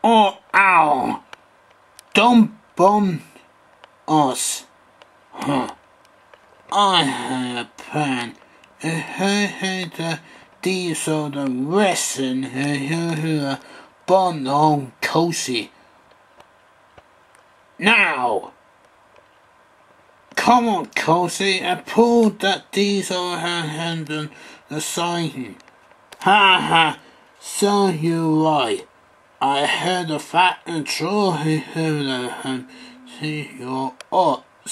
Oh, ow! Don't bomb us. Huh. I have a plan. These are the resin who bomb on Cozy. Now! Come on, Cozy, and pull that diesel hand on the sign. Ha ha, so you lie. I heard the fact and truly heard the see your